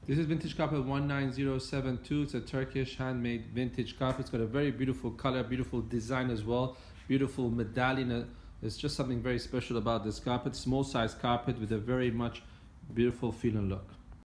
This is Vintage Carpet 19072. It's a Turkish handmade vintage carpet. It's got a very beautiful color, beautiful design as well, beautiful medallion. It's just something very special about this carpet. Small size carpet with a very much beautiful feel and look.